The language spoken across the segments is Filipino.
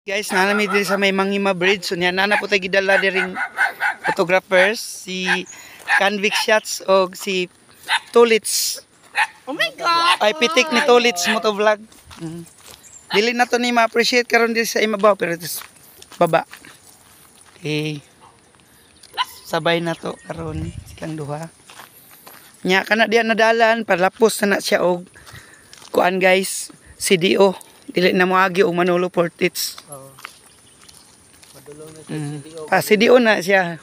Guys, nanami diri sa may Manghima Bridge. So niya nana po tayo gidala diring photographers si Convict Shots o si Tulits. Oh my God! Ay pitik ni Tulits mo to vlog. Dili na to ni ma-appreciate karon diri sa imabaw pero ito baba. Okay. Sabay na to karon silang duha. Nya kana diya nadalan palapos na siya og kuan guys, CDO. Dili na moagi og Manolo Portits. Padulong na si CDO. Pa CDO na siya.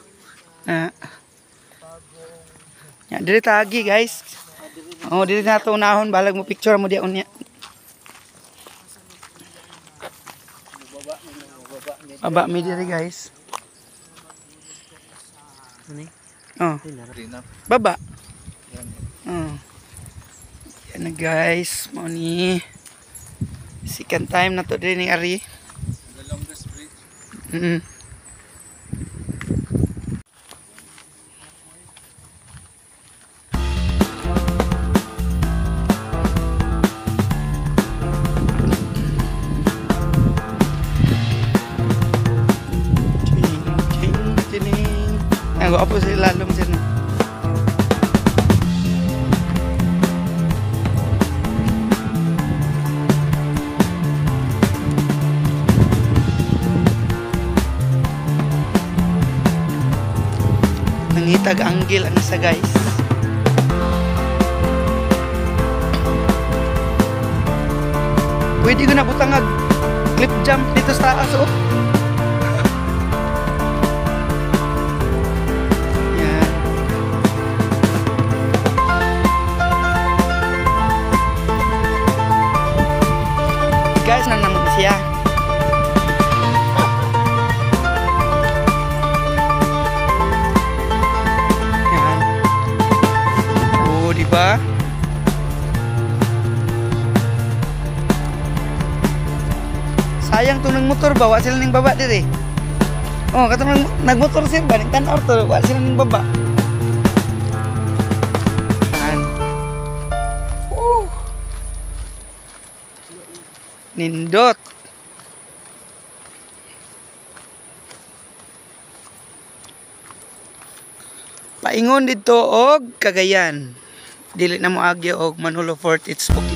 Ya diri tagi guys. Oh diri na to unahon balag mo picture mo diya unya. Aba mi diri guys. Ani? Oh. Baba. Oh. Yan na guys, mo ni second time na to din ni Ari. The longest bridge. Ang go sa ilalom sir no. Nangitag angle ang isa guys. Pwede ko na butangag clip jump dito sa taas oh. Yan. Guys, nanamot na siya. Yan. Oh, diba? Sayang to ng motor ba, wa sila ning baba diri. Oh, katong nagmotor sila ba, ning tan-or to, wa sila ning baba. Yan. Nindot. Paingon dito og Cagayan. Dili na mo agyo og Manolo Fort, it's okay.